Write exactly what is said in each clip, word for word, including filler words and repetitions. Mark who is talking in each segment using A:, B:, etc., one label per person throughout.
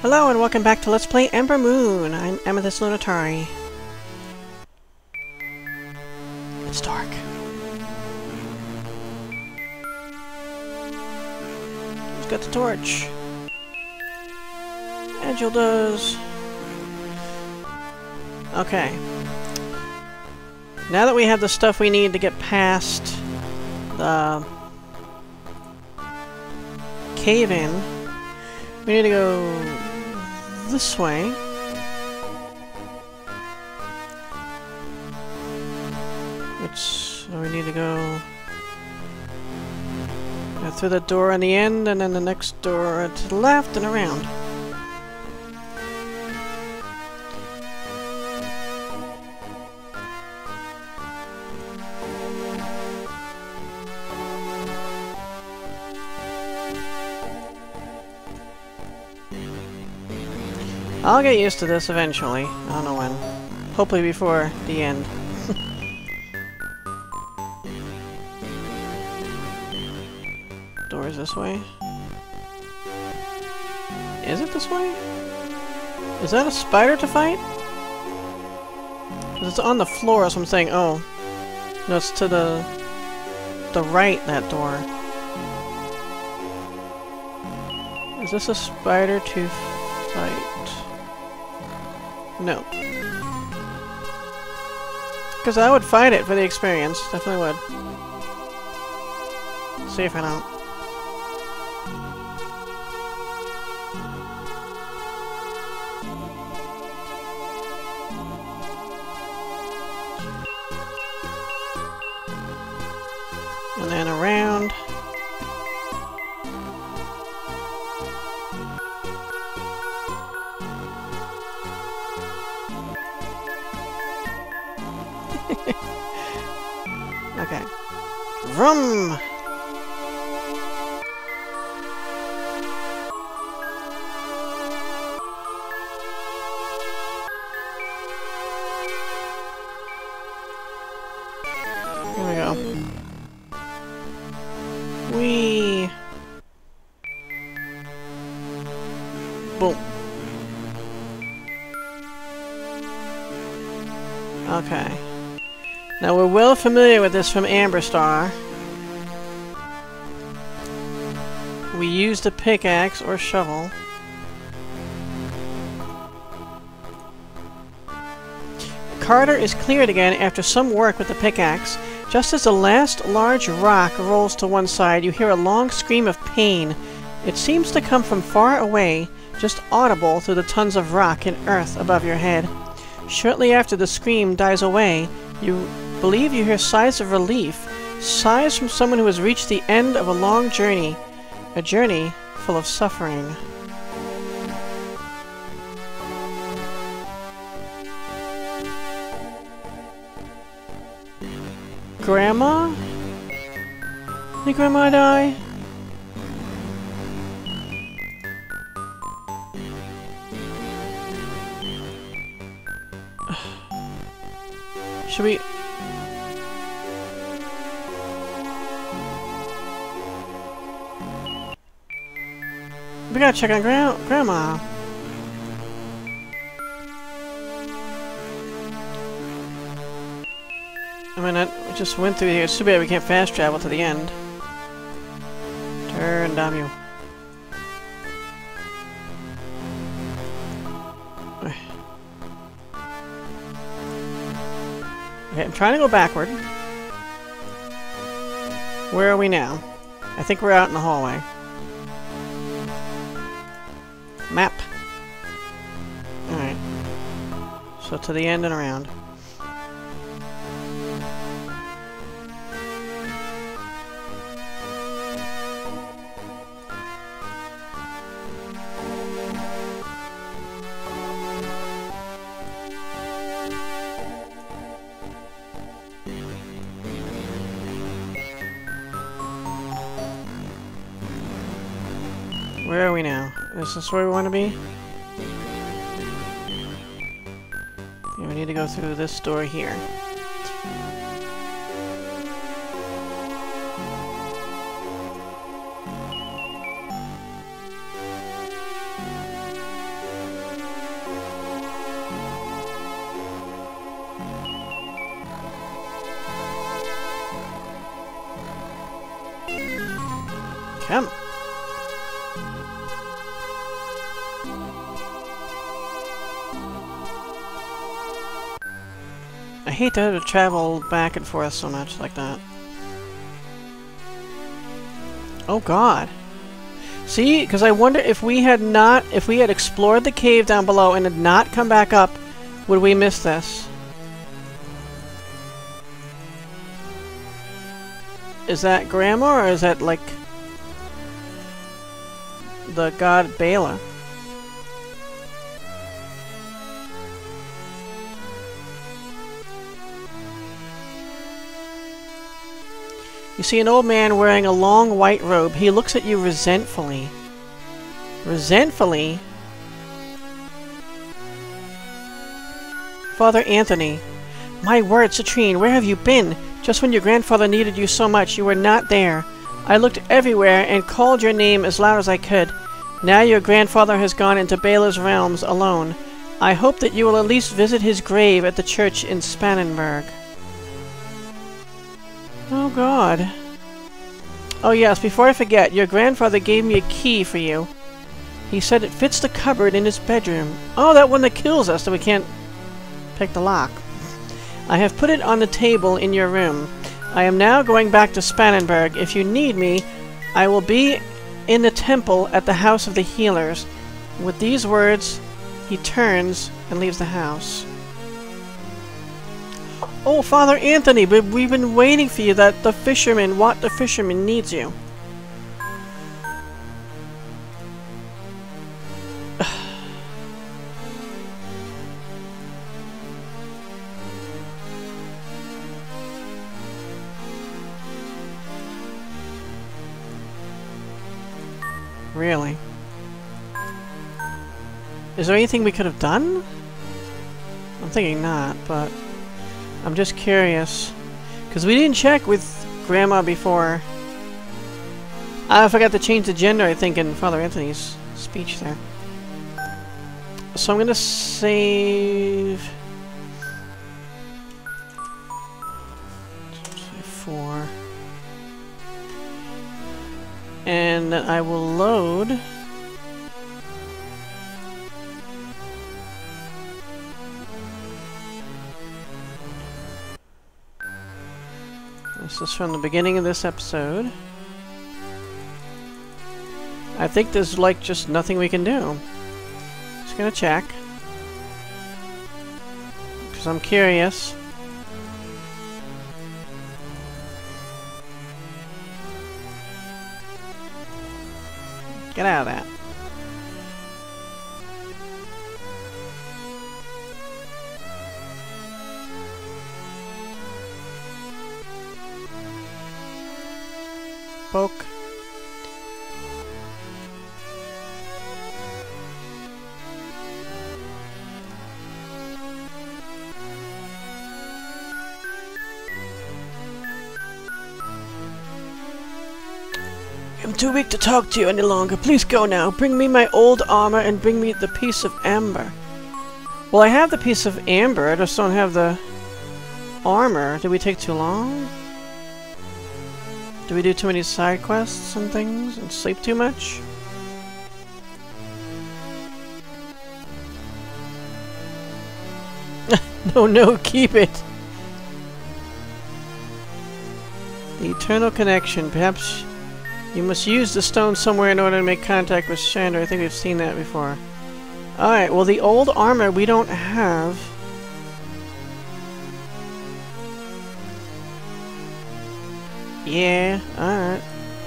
A: Hello and welcome back to Let's Play Ambermoon. I'm Amethyst Lunatari. It's dark. Who's got the torch? Angel does. Okay. Now that we have the stuff we need to get past the cave-in, we need to go this way. Which, so we need to go uh, through the door on the end, and then the next door to the left and around. I'll get used to this eventually. I don't know when. Hopefully before the end. Doors this way? Is it this way? Is that a spider to fight? 'Cause it's on the floor, so I'm saying, oh. No, it's to the... the right, that door. Is this a spider to fight? No. Because I would fight it for the experience. Definitely would. See if I don't. And then around. Okay. Vroom! Here we go. Whee! Boom. Okay. Now we're well familiar with this from Amberstar. We used a pickaxe or shovel. The corridor is cleared again after some work with the pickaxe. Just as the last large rock rolls to one side, you hear a long scream of pain. It seems to come from far away, just audible through the tons of rock and earth above your head. Shortly after the scream dies away, you believe you hear sighs of relief, sighs from someone who has reached the end of a long journey, a journey full of suffering. Grandma? Did Grandma die? Should we... We gotta check on gra Grandma. I mean, I just went through here. It's too bad we can't fast travel to the end. Turn, damn you. Okay, I'm trying to go backward. Where are we now? I think we're out in the hallway. Map. Alright. So to the end and around. Where are we now? Is this where we want to be? Yeah, we need to go through this door here. Come. I hate to have to travel back and forth so much like that. Oh god. See, because I wonder if we had not, if we had explored the cave down below and had not come back up, would we miss this? Is that Grandma, or is that, like, the god Bela? You see an old man wearing a long white robe. He looks at you resentfully. Resentfully? Father Anthony. My word, Citrine, where have you been? Just when your grandfather needed you so much, you were not there. I looked everywhere and called your name as loud as I could. Now your grandfather has gone into Bela's realms alone. I hope that you will at least visit his grave at the church in Spannenberg. Oh god. Oh yes, before I forget, your grandfather gave me a key for you. He said it fits the cupboard in his bedroom. Oh, that one that kills us, that we can't pick the lock. I have put it on the table in your room. I am now going back to Spannenberg. If you need me, I will be in the temple at the House of the Healers. With these words, he turns and leaves the house. Oh, Father Anthony, but we've been waiting for you. That the fisherman, what the fisherman needs you. Really? Is there anything we could have done? I'm thinking not, but I'm just curious. Because we didn't check with Grandma before. I forgot to change the gender, I think, in Father Anthony's speech there. So I'm going to save... Four. And then I will load... This is from the beginning of this episode. I think there's like just nothing we can do. Just gonna check. Because I'm curious. Get out of that. Poke. I'm too weak to talk to you any longer. Please go now. Bring me my old armor and bring me the piece of amber. Well, I have the piece of amber. I just don't have the armor. Did we take too long? Do we do too many side quests and things and sleep too much? No, no, keep it! The eternal connection. Perhaps you must use the stone somewhere in order to make contact with Chandra. I think we've seen that before. Alright, well the old armor we don't have. Yeah, alright.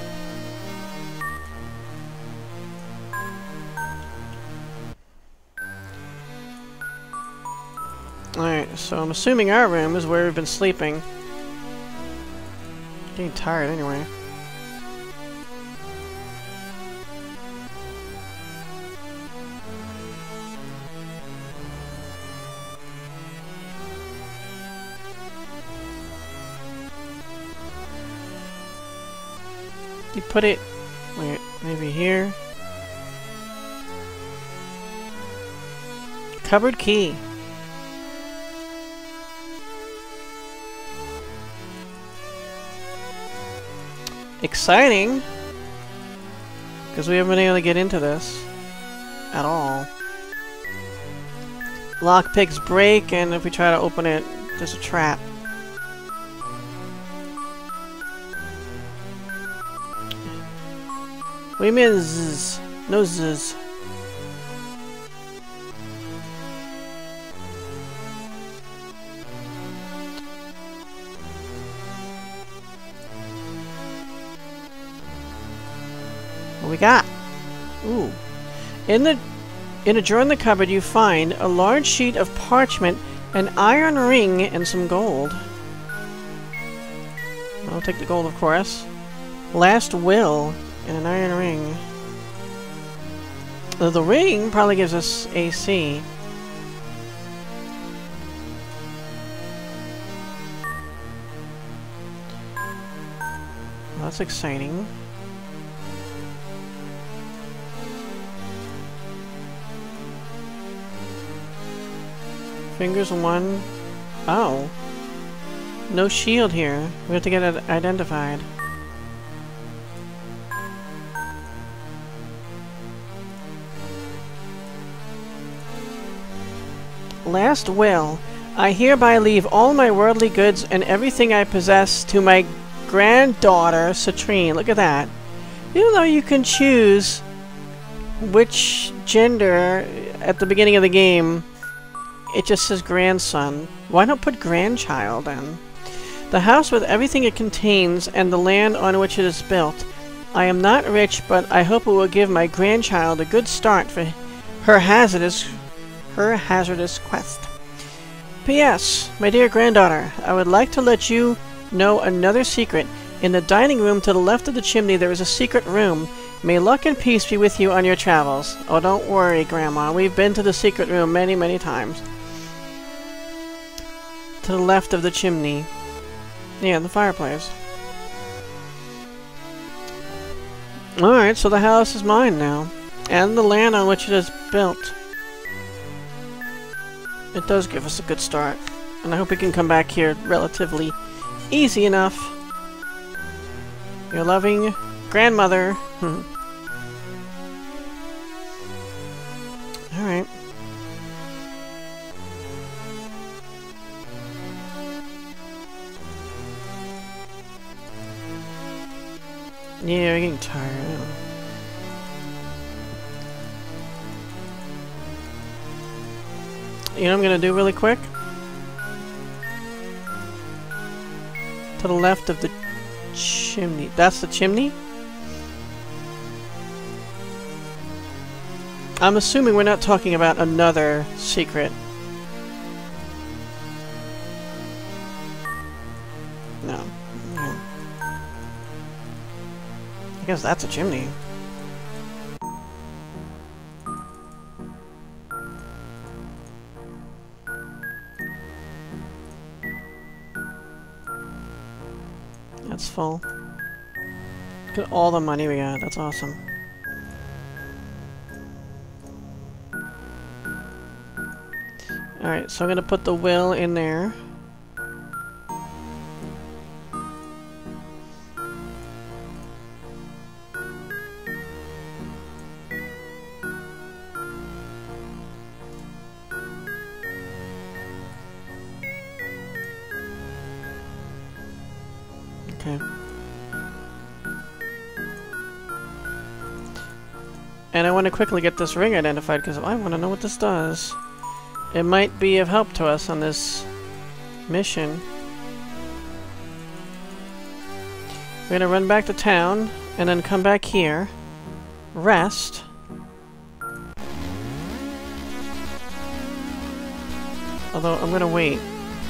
A: Alright, so I'm assuming our room is where we've been sleeping. Getting tired anyway. You put it... Wait, maybe here? Cupboard key. Exciting! because we haven't been able to get into this at all. Lockpicks break, and if we try to open it, there's a trap. What do you mean zzz? No zzz. What we got? Ooh. In the in a drawer in the cupboard you find a large sheet of parchment, an iron ring, and some gold. I'll take the gold, of course. Last will and an iron ring. Uh, the ring probably gives us A C. Well, that's exciting. Fingers one. Oh. No shield here. We have to get it identified. Last will. I hereby leave all my worldly goods and everything I possess to my granddaughter, Citrine. Look at that. Even though you can choose which gender at the beginning of the game, it just says grandson. Why not put grandchild in? The house with everything it contains and the land on which it is built. I am not rich, but I hope it will give my grandchild a good start for her hazardous, her hazardous quest. P S My dear granddaughter, I would like to let you know another secret. In the dining room to the left of the chimney there is a secret room. May luck and peace be with you on your travels. Oh, don't worry, Grandma. We've been to the secret room many, many times. To the left of the chimney. Yeah, the fireplace. Alright, so the house is mine now. And the land on which it is built. It does give us a good start. And I hope we can come back here relatively easy enough. Your loving grandmother. Hmm. Alright. Yeah, we're getting tired. I don't know. You know what I'm gonna do really quick? To the left of the chimney. That's the chimney? I'm assuming we're not talking about another secret. No. No. I guess that's a chimney. That's full. Look at all the money we got. That's awesome. Alright, so I'm gonna put the will in there. Okay. And I want to quickly get this ring identified because I want to know what this does. It might be of help to us on this mission. We're gonna run back to town and then come back here, rest. Although I'm gonna wait.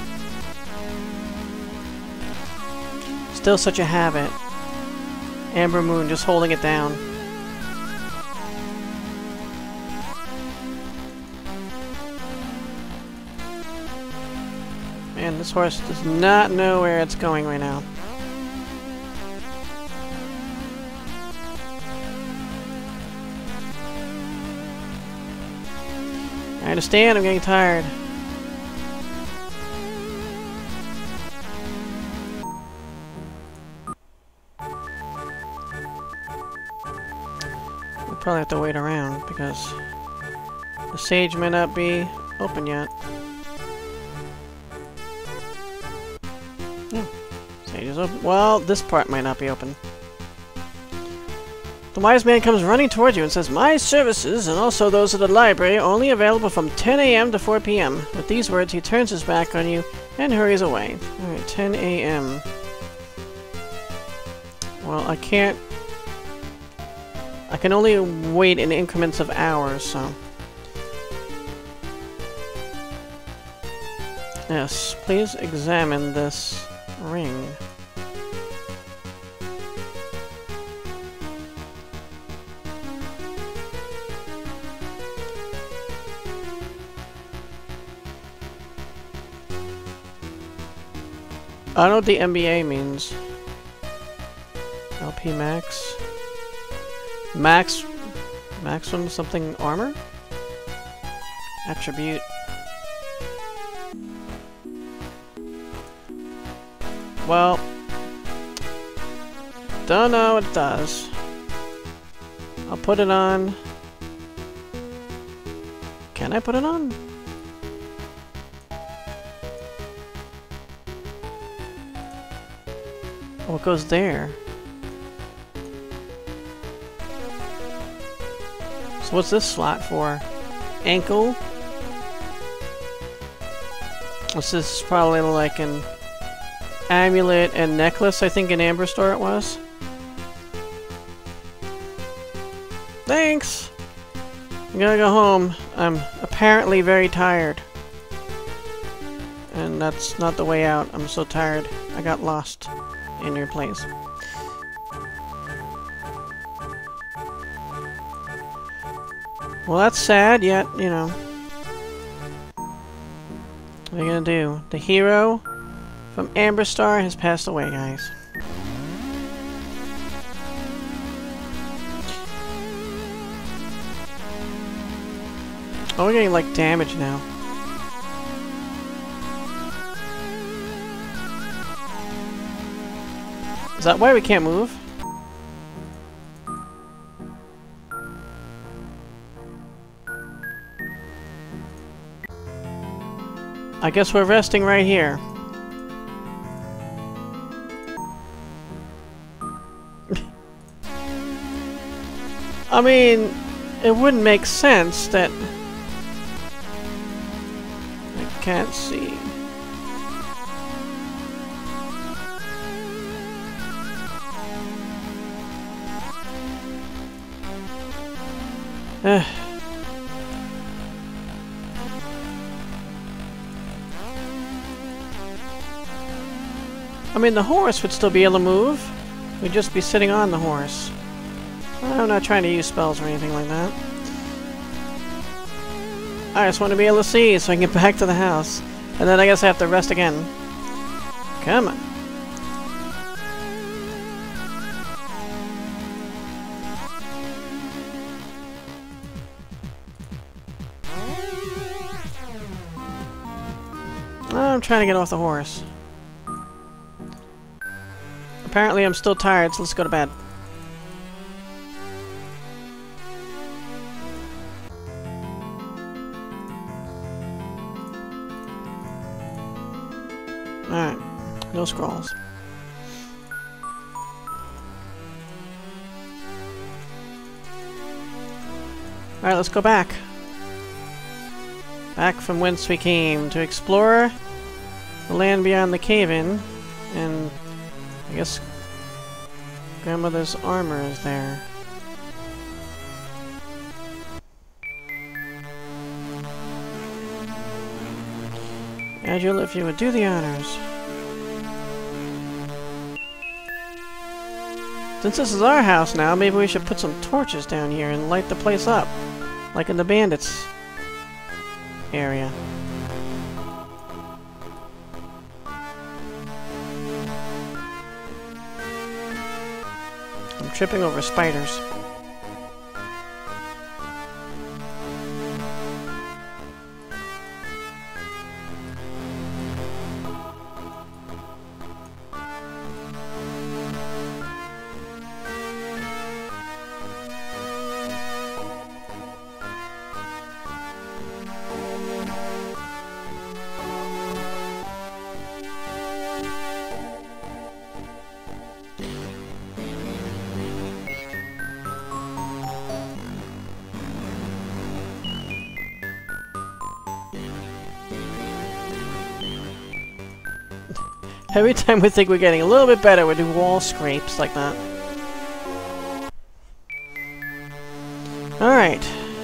A: Still such a habit. Ambermoon just holding it down. Man, this horse does not know where it's going right now. I understand, I'm getting tired. probably have to wait around because the sage may not be open yet. Yeah, sage is open. Well, this part might not be open. The wise man comes running towards you and says, "My services, and also those of the library, are only available from ten A M to four P M With these words, he turns his back on you and hurries away. Alright, ten A M Well, I can't... I can only wait in increments of hours, so... Yes, please examine this ring. I don't know what the M B A means. L P max. Max... Maximum something armor? Attribute. Well... Don't know what it does. I'll put it on... Can I put it on? Oh, it goes there. So what's this slot for? Ankle? What's this? Probably like an amulet and necklace, I think in Amber Store it was. Thanks! I'm gonna go home. I'm apparently very tired. And that's not the way out. I'm so tired. I got lost in your place. Well, that's sad, yet, you know. What are you gonna do? The hero from Amber Star has passed away, guys. Oh, we're getting, like, damage now. Is that why we can't move? I guess we're resting right here. I mean, it wouldn't make sense that... I can't see. Ugh. I mean, the horse would still be able to move. We'd just be sitting on the horse. I'm not trying to use spells or anything like that. I just want to be able to see so I can get back to the house. And then I guess I have to rest again. Come on. I'm trying to get off the horse. Apparently I'm still tired, so let's go to bed. Alright, no scrolls. Alright, let's go back. Back from whence we came, to explore the land beyond the cave-in, and I guess grandmother's armor is there. Agile, if you would do the honors. Since this is our house now, maybe we should put some torches down here and light the place up. Like in the bandits area. I'm tripping over spiders. Every time we think we're getting a little bit better, we do wall scrapes like that. Alright.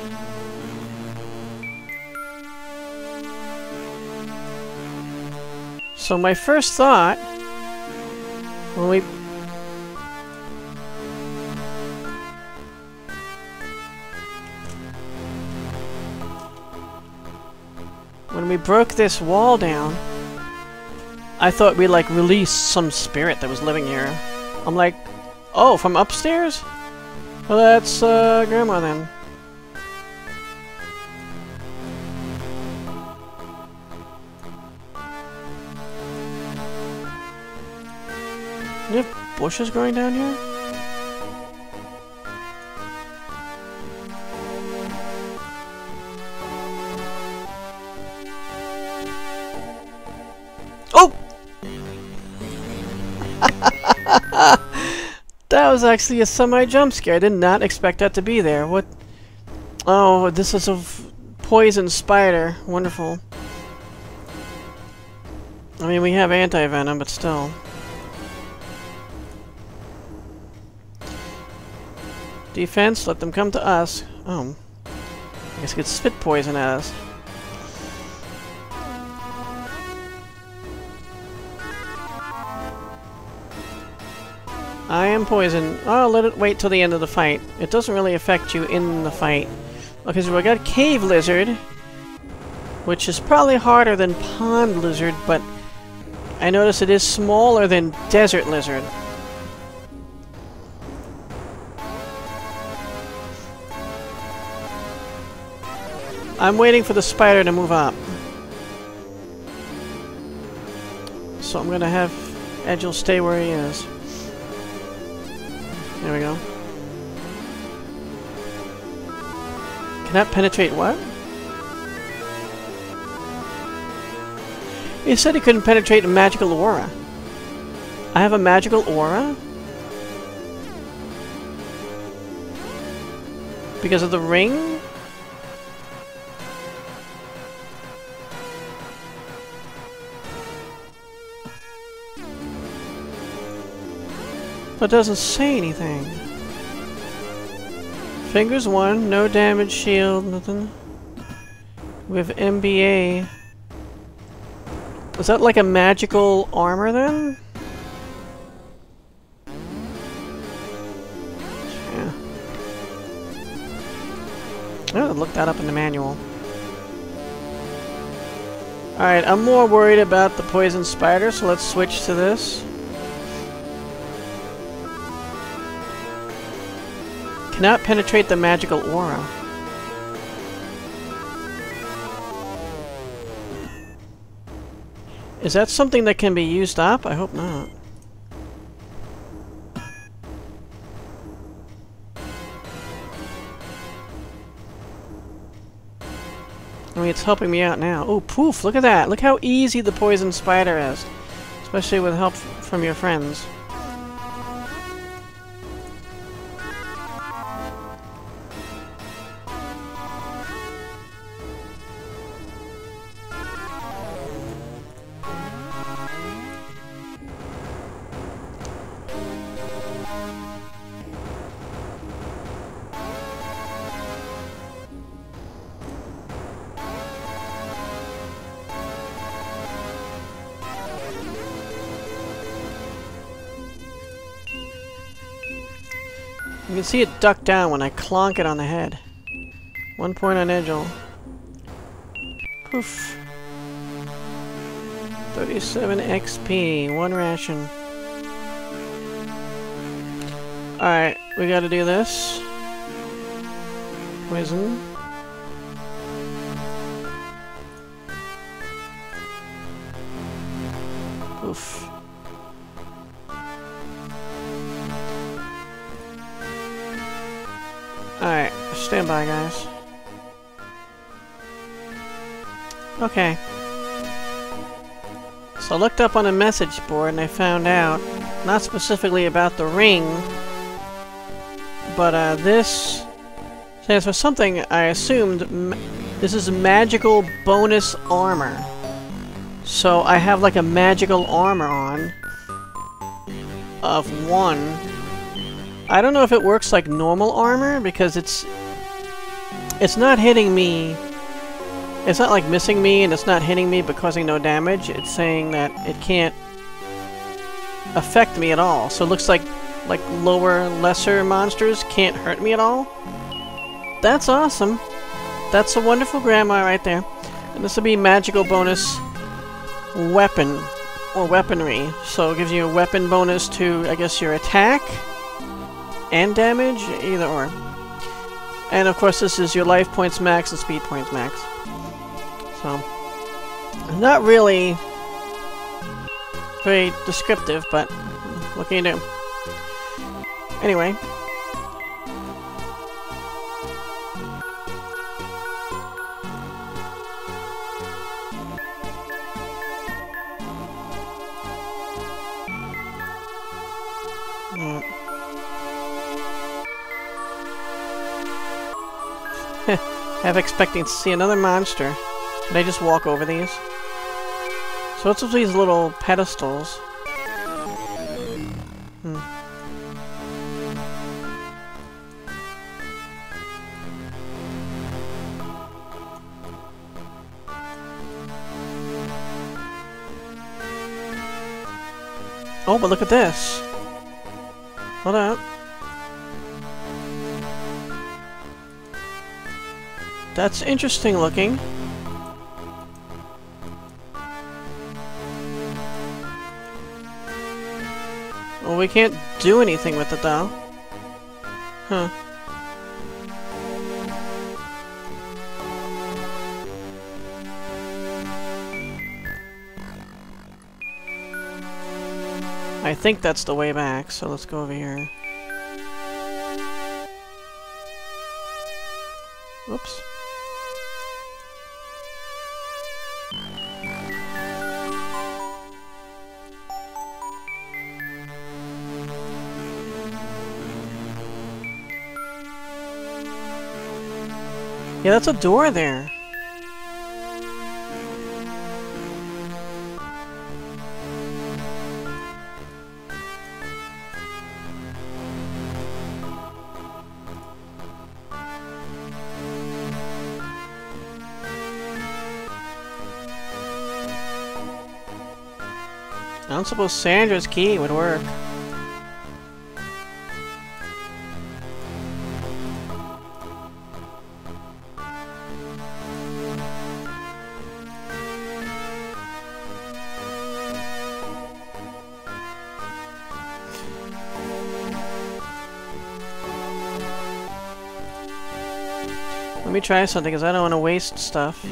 A: So my first thought, when we... When we broke this wall down, I thought we'd like release some spirit that was living here. I'm like, oh, from upstairs? Well, that's uh, Grandma then. Do you have bushes growing down here? Oh! That was actually a semi-jump scare. I did not expect that to be there. What? Oh, this is a poison spider. Wonderful. I mean, we have anti-venom, but still. Defense, let them come to us. Oh. I guess it could spit poison at us. I am poison. Oh, let it wait till the end of the fight. It doesn't really affect you in the fight. Okay, so we got Cave Lizard, which is probably harder than Pond Lizard, but I notice it is smaller than Desert Lizard. I'm waiting for the spider to move up. So I'm gonna have Edgel stay where he is. There we go. Cannot penetrate what? He said he couldn't penetrate a magical aura. I have a magical aura? Because of the ring? But it doesn't say anything. Fingers one, no damage, shield, nothing. With M B A. Is that like a magical armor then? Yeah. I gotta look that up in the manual. Alright, I'm more worried about the poison spider, so let's switch to this. Cannot penetrate the magical aura. Is that something that can be used up? I hope not. I mean, it's helping me out now. Oh, poof! Look at that! Look how easy the poison spider is. Especially with help from your friends. You can see it duck down when I clonk it on the head. One point on Edgel. Poof. thirty-seven X P. One ration. Alright, we gotta do this. Poison. Poof. Alright, stand by, guys. Okay. So I looked up on a message board and I found out, not specifically about the ring, but uh, this stands for something I assumed. Ma this is magical bonus armor. So I have like a magical armor on of one. I don't know if it works like normal armor because it's it's not hitting me. It's not like missing me and it's not hitting me but causing no damage. It's saying that it can't affect me at all. So it looks like like lower, lesser monsters can't hurt me at all. That's awesome. That's a wonderful grandma right there. And this will be magical bonus weapon or weaponry. So it gives you a weapon bonus to, I guess, your attack and damage, either or. And of course this is your life points max and speed points max. So, not really very descriptive, but what can you do? Anyway. Mm. Half expecting to see another monster. Can I just walk over these? So what's with these little pedestals? Hmm. Oh, but look at this. Hold up. That's interesting looking. Well, we can't do anything with it though. Huh. I think that's the way back, so let's go over here. Whoops. Yeah, that's a door there. I don't suppose Sandra's key would work. Let me try something, because I don't want to waste stuff.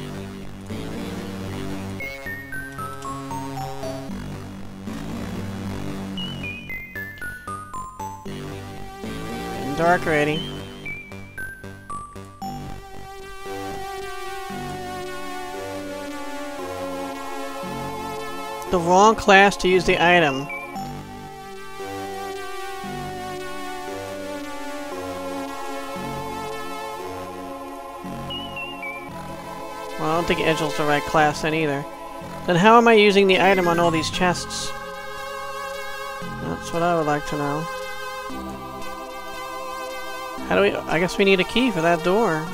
A: Getting dark already. The wrong class to use the item. Well, I don't think Edgel's the right class then either. Then how am I using the item on all these chests? That's what I would like to know. How do we... I guess we need a key for that door.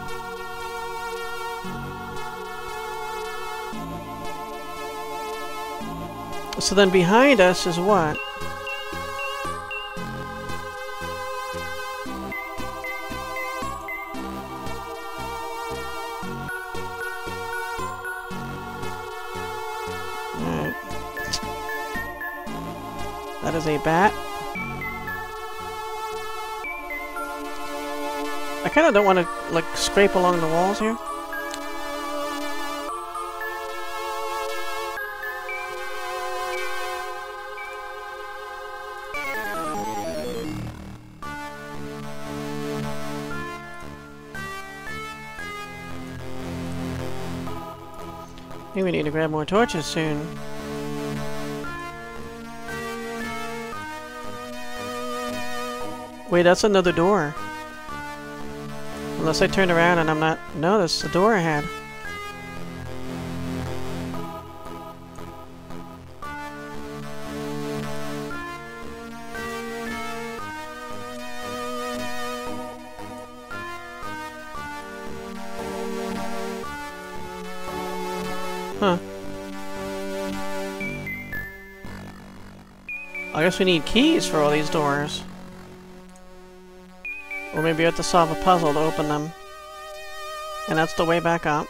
A: So then behind us is what? Alright. That is a bat. I kind of don't want to, like, scrape along the walls here. I think we need to grab more torches soon. Wait, that's another door. Unless I turned around and I'm not... No, that's the door I had. Huh. I guess we need keys for all these doors. Or maybe we have to solve a puzzle to open them. And that's the way back up.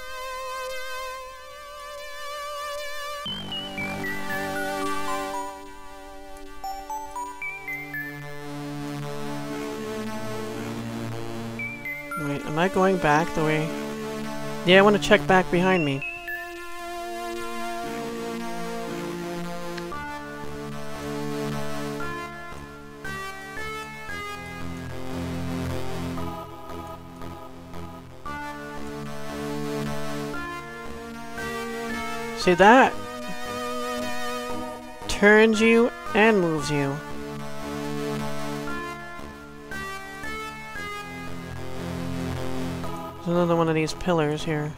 A: Wait, am I going back the way... Yeah, I want to check back behind me. See that? Turns you and moves you. There's another one of these pillars here.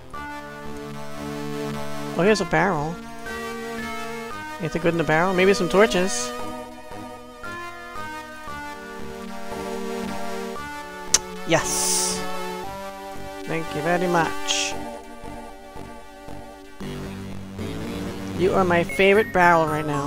A: Oh, here's a barrel. Anything good in the barrel? Maybe some torches. Yes! Thank you very much. You are my favorite barrel right now.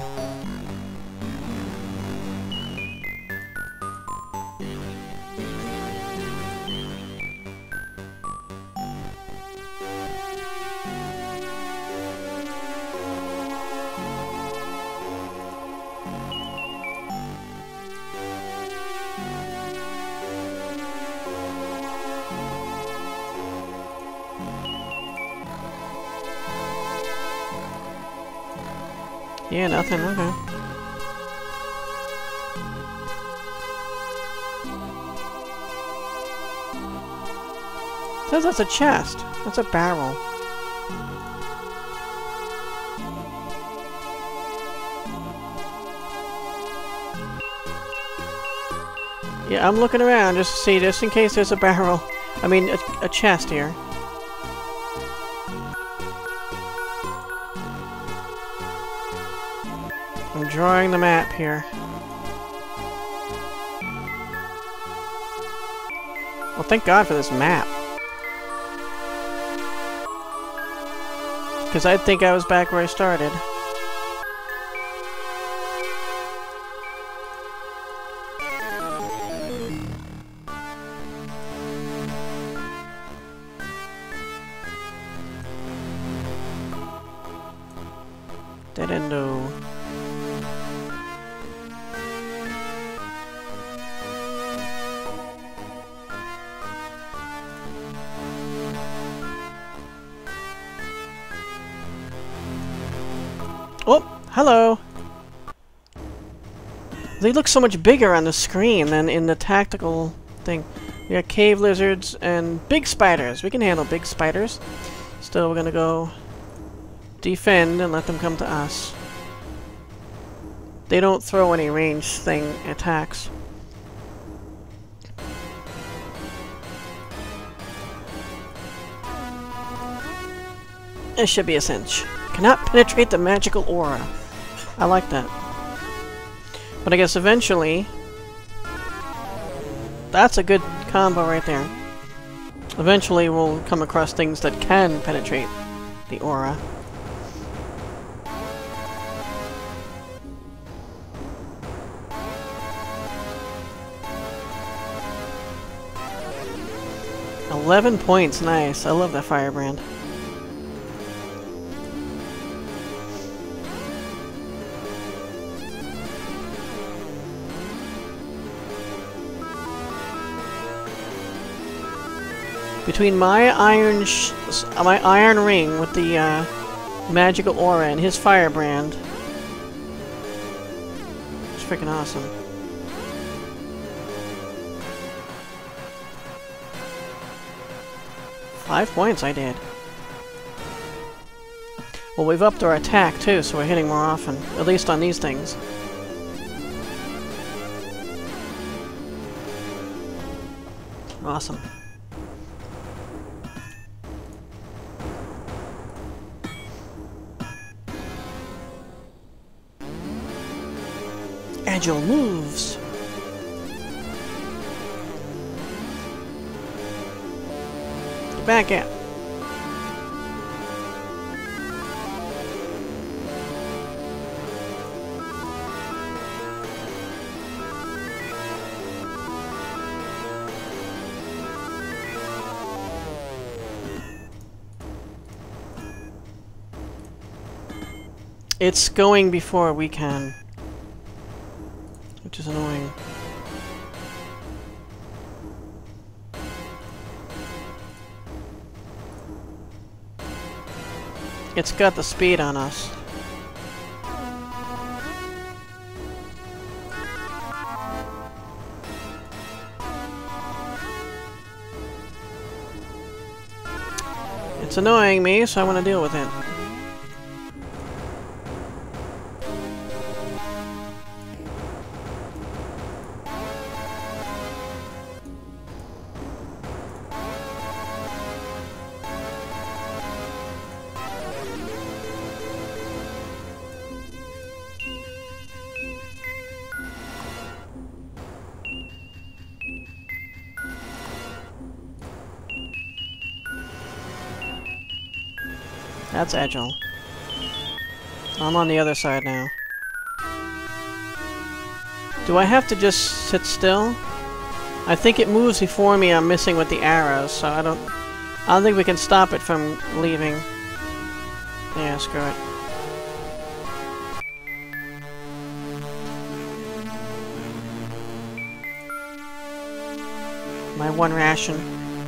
A: Yeah, nothing, okay. Says that's a chest. That's a barrel. Yeah, I'm looking around just to see, just in case there's a barrel. I mean, a, a chest here. I'm drawing the map here. Well, thank God for this map. Because I'd think I was back where I started. Dead endo. Oh, hello! They look so much bigger on the screen than in the tactical thing. We got cave lizards and big spiders. We can handle big spiders. Still, we're gonna go defend and let them come to us. They don't throw any ranged thing attacks. This should be a cinch. Cannot penetrate the magical aura. I like that. But I guess eventually... That's a good combo right there. Eventually we'll come across things that can penetrate the aura. Eleven points, nice. I love that firebrand. Between my iron sh my iron ring with the uh, magical aura and his firebrand, it's freaking awesome. Five points I did. Well, we've upped our attack too, so we're hitting more often. At least on these things. Awesome. Agile moves. Get back at. It's going before we can. Which is annoying. It's got the speed on us. It's annoying me, so I want to deal with it. That's agile. I'm on the other side now. Do I have to just sit still? I think it moves before me. I'm missing with the arrows, so I don't... I don't think we can stop it from leaving. Yeah, screw it. My one ration.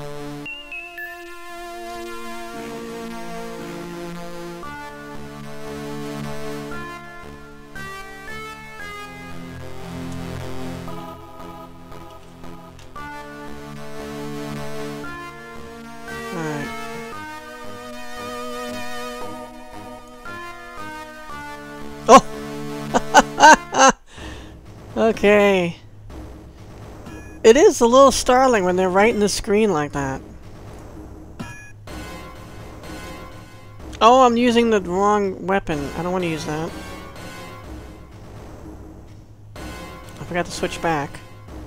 A: Okay. It is a little startling when they're right in the screen like that. Oh, I'm using the wrong weapon. I don't want to use that. I forgot to switch back.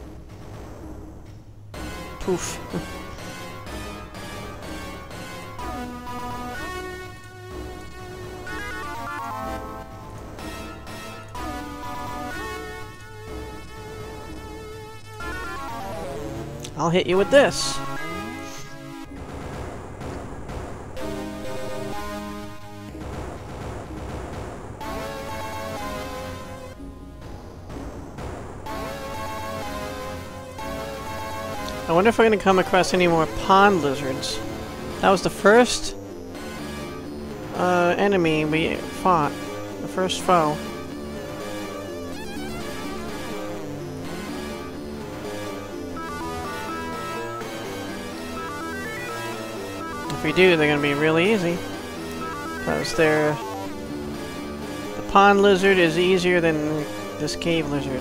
A: Poof. I'll hit you with this. I wonder if we're going to come across any more pond lizards. That was the first uh, enemy we fought. The first foe. If we do, they're going to be really easy. Because they're... The pond lizard is easier than this cave lizard.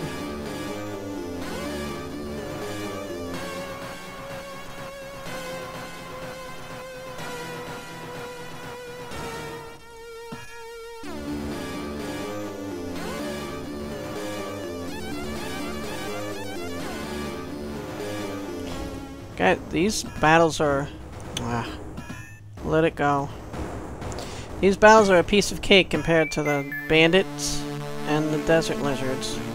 A: God, these battles are... Ah. Let it go. These battles are a piece of cake compared to the bandits and the desert lizards.